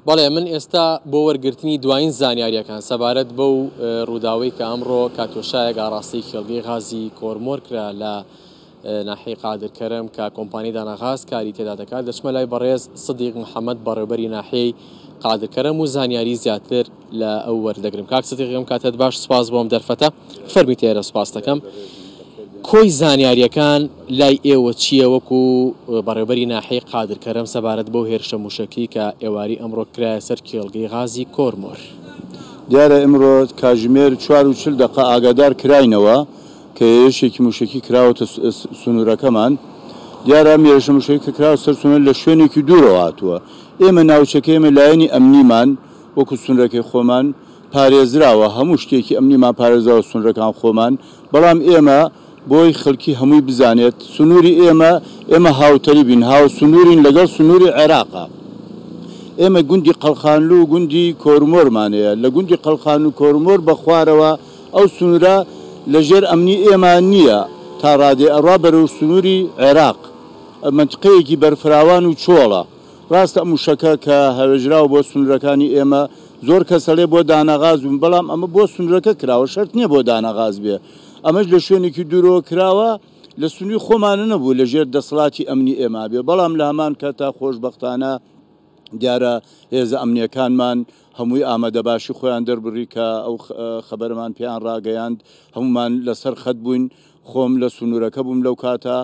بەڵێ من ئێستا بۆ وەرگرتنی دوایین زانیاریەکان سەبارەت بەو ڕووداوەی کە ئەمڕۆ کاتۆشایەک ئاڕاستەی خێڵگەی غازی کۆرمۆر کرا لە ناحیەی قادرکەرم کە کۆمپانی دانەغاز کاری تێدا دەکات دەچمە لای بەڕێز سدیق محەممەد بەڕێوەبەری ناحیەی قادرکەرم و زانیاری زیاتر لە ئەو وەردەگرم. کاک سدیقم کاتت باش، سپاس بۆم دەرفەتە، فەرمی تێرە سپاس دەکەم. کۆی زانیاریەکان لای ئێوە چییە وەکو بەڕێوەبەری ناحیەی قادرکەرم سەبارەت بەو هێرشە موشکی کە ئێواری ئەمڕۆ کرایە سەر کێڵگەی غازی کۆرمۆر؟ دیارە ئەمڕۆ کاژمێر 40 دقە ئاگادار کراینەوە کە هێرشێکی موشکی کراوەتە سنوورەکەمان. دیارە هێرشە موشکی کە کراوە سەر سنوور لە شوێنێکی دوورەوە هاتووە. ئێمە ناوچەکە ئێمە لایەنی ئەمنیمان وەکو سنوورەکەی خۆمان پارێزراوە، هەموو شتێکی ئەمنیمان پارێزراوە سنوورەکان خۆمان، بەڵام ئێمە بۆی خەڵکی هەمووی بزانێت سنووری ئێمە هاوتەری بین، هاو سنوورین لەگەڵ سنووری عێراقا. ئێمە گوندی قەڵخانلو و گوندی کۆرمۆرمانەیە. لە گوندی قەڵخان و کۆرمۆر بە خوارەوە ئەو سنوورە لەژێر ئەمنی ئێمان نییە تا ڕادێ ئەڕوا بەرەو سنووری عێراق، منطقەیەکی بەرفراوان و چۆڵە. ڕاستە موشەکە کە هەوێژراوە بۆ سنوورەکانی ئێمە زۆر کەسەڵێ بۆ دانەغاز بوون، بەڵام ئەمە بۆ سنوورەکە کراوە، شەرت نییە بۆ دانەغاز بێ. ئەمەش لە شوێنێکی دوورەوە کراوە، لە سنووری خۆمانە نەبوو لە ژێر دەسەڵاتی ئەمنی ئێمە بێ. بەڵام لە هەمان کاتا خۆشبەختانە دیارە هێزە ئەمنیەکانمان هەمووی ئامادەباشی خۆیان دەربڕی کە ئەو خەبەرمان پێیان ڕاگەیاند، هەمومان لەسەر خەت بووین. خۆم لە سنوورەکە بووم لەو کاتە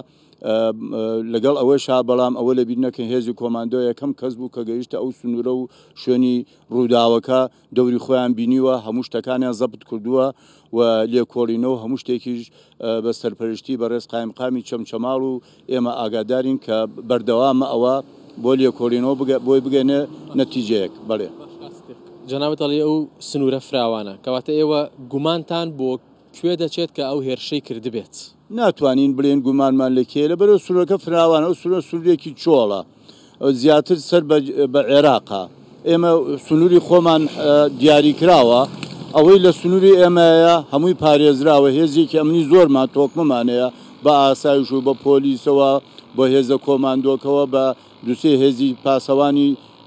لەگەڵ ئەوەشا، بەڵام ئەوە لە بیر نەکەن هێزی کۆماندۆ یەکەم کەس بوو کە گەیشتە ئەو سنوورە و شوێنی ڕووداوەکە دەوری خۆیان بینیوە، هەموو شتەکانیان زەبت کردووە و لێکۆڵینەوە هەموو شتێکیش بە سەرپەرشتی بەڕێز قایمقامی چەمچەماڵ و ئێمە ئاگادارین کە بەردەوامە ئەوە بۆ لێکۆڵینەوە بۆی بگەنێ نەتیجەیەک. بەڵێ جەنابەت ئەڵێ ئەو سنوورە فراوانە، کەواتە ئێوە گومانتان بۆ کوێ دەچێت کە ئەو هێرشەی کردبێت؟ ناتوانین بڵێن گومانمان لەکێ لەبەرەوە سنوورەکە فراوانە. ئەو سنوورێکی چۆڵە، زیاتر سەر بە عێراقا. ئێمە سنووری خۆمان دیاری کراوە، ئەوەی لە سنووری ئێمەیە هەمووی پارێزراوە. هێزێکی ئەمنی زۆرمان تۆکمەمانەیە بە ئاسایش و بە پۆلیسەوە، بە هێزە کۆماندۆکەوە، بە دووسێ هێزی پاسەوانی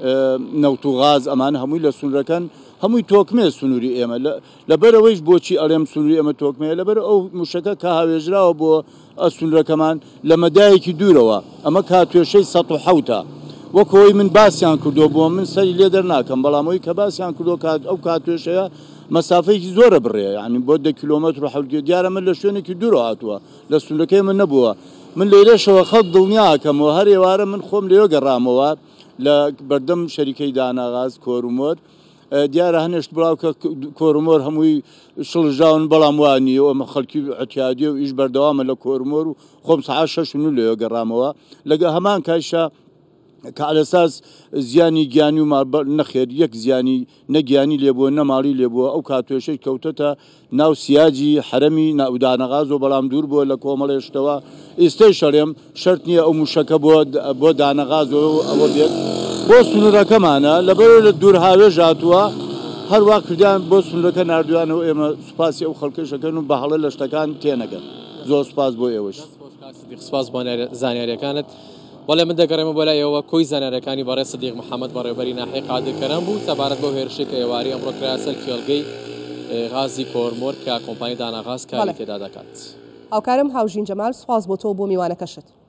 نەوت و غاز، ئەمان هەمووی لە سنوورەکەن هەمووی تۆکمێ سنووری ئێمە. لەبەرەوەیش بۆچی ئەڵێم سنووری ئێمە تۆکمەیە؟ لەبەر ئەو موشەکە کە هاوێژراوە بۆ سنوورەکەمان لە مەدایەکی دوورەوە. ئەمە کاتوێشەی ١٠٧ وەکەوەی من باسییان کردو بووە، من سەری لێ دەرناکەم، بەڵام ئەوی کە باسییان کردو ئەو کاتوێشەیە مەسافەیەکی زۆرە بڕێ، یعنی بۆ 10 کیلۆمەتر و حەوت. دیارە من لە شوێنێکی دوورەوە هاتووە، لە سنوورەکەی من نەبووە. من لێرەشەوە خەڵک دڵنیاکەمەوە، هەر ئێوارە من خۆم لێوە گەڕامەوە لە بەردەم شەریکەی دانەغاز کۆرمۆر. دیارە هەنێشت بڵاو کە کۆرمۆر هەمووی شڵژاون، بەڵام وانیە ئەمە خەڵکی ئەتیادیە و ئیش بەردەوامە لە کۆرمۆر و خۆم سەعات 6 لێوە گەڕامەوە. لەگە هەمان کایشە کە ئەلەساس زیانی گیانی و نەخێر یەک زیانی نەگیانی لێبووە نەماڵی لێبووە. ئەو کاتوێشەی کەوتەتە ناو سیاجی حرەمی ناودانەغاز و بەڵام دوور بووە لە کۆمەڵێشتەوە. ئێستای شەڕێم شەرت نییە ئەو موشەکە بۆ دانەغاز ئەوە بێت بۆ سنوورەکەمانە. لەبەرەوە لە دوور هاوێژ هاتووە، هەروە کردیان بۆ سنوورەکە نردویانەوە. ئێمە سوپاسی ئەو خەڵکەشەکەن و بە هەڵە لە شتەکان تێنەگەن. زۆر سوپاس بۆ ئێوەش. سپاس بۆ زانیاریەکانت. بەڵێ من دەگەڕێمە بۆ لایەوە کۆی زانیاریەکانی بەڕێز سدیق محەممەد بەڕێوەبەری ناحیەی قادرکەرم بوو سەبارەت بۆ هێرشی کە ئێواری ئەمڕۆ کرایە سەر کێڵگەی غازی کۆرمۆر کە کۆمپانی دانەغاز کاری تێدا دەکات. هاوکارم هاوژین جەمال، سپاس بۆ تۆ بۆ میوانەکەشت.